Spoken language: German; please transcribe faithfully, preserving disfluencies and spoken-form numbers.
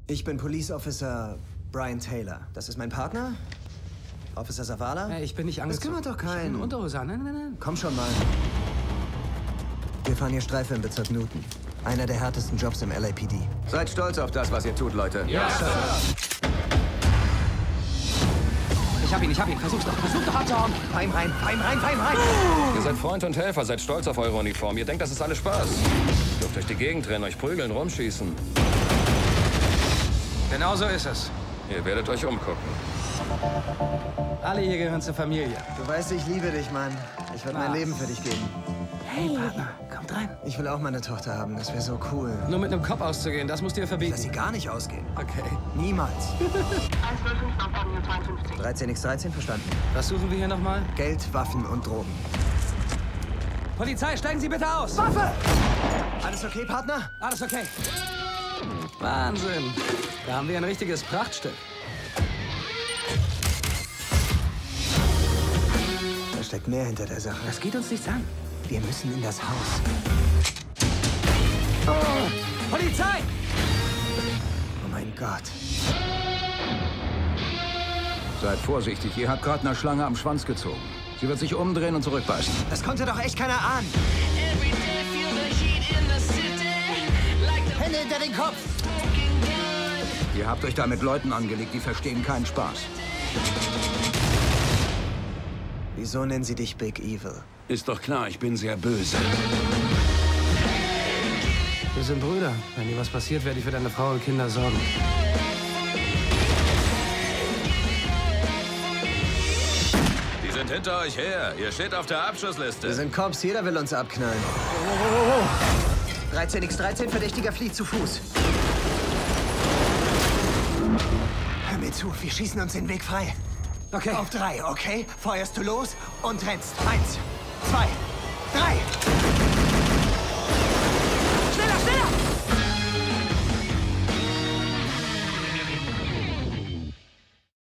Ich bin Police Officer Brian Taylor. Das ist mein Partner, Officer Zavala. Hey, ich bin nicht Das angezogen. kümmert doch keinen. Ich bin Unterhose an. Nein, nein, nein. Komm schon mal. Wir fahren hier Streife im Bezirk Newton. Einer der härtesten Jobs im L A P D. Seid stolz auf das, was ihr tut, Leute. Ja, Sir. Ich hab ihn, ich hab ihn. Versuch's doch, versuch doch abzuhauen. Fahr ihm rein, fahr ihm rein, fahr ihm rein! Ihr seid Freund und Helfer, seid stolz auf eure Uniform. Ihr denkt, das ist alles Spaß. Ihr dürft durch die Gegend rennen, euch prügeln, rumschießen. Genau so ist es. Ihr werdet euch umgucken. Alle hier gehören zur Familie. Du weißt, ich liebe dich, Mann. Ich würde mein Was? Leben für dich geben. Hey, Partner, kommt rein. Ich will auch meine Tochter haben, das wäre so cool. Nur mit einem Kopf auszugehen, das musst du dir Lass verbieten. sie gar nicht ausgehen. Okay. Niemals. eins null fünf nach Avenue zweiundfünfzig. dreizehn mal dreizehn, verstanden. Was suchen wir hier nochmal? Geld, Waffen und Drogen. Polizei, steigen Sie bitte aus! Waffe! Alles okay, Partner? Alles okay. Wahnsinn. Da haben wir ein richtiges Prachtstück. Da steckt mehr hinter der Sache. Das geht uns nichts an. Wir müssen in das Haus. Oh, Polizei! Oh mein Gott. Seid vorsichtig, ihr habt gerade einer Schlange am Schwanz gezogen. Sie wird sich umdrehen und zurückbeißen. Das konnte doch echt keiner ahnen. Hände hinter den Kopf! Ihr habt euch da mit Leuten angelegt, die verstehen keinen Spaß. Wieso nennen sie dich Big Evil? Ist doch klar, ich bin sehr böse. Wir sind Brüder. Wenn dir was passiert, werde ich für deine Frau und Kinder sorgen. Die sind hinter euch her. Ihr steht auf der Abschussliste. Wir sind Cops, jeder will uns abknallen. dreizehn mal dreizehn, Verdächtiger flieht zu Fuß. Hör mir zu, wir schießen uns den Weg frei. Okay. Auf drei, okay? Feuerst du los und rennst. Eins, zwei,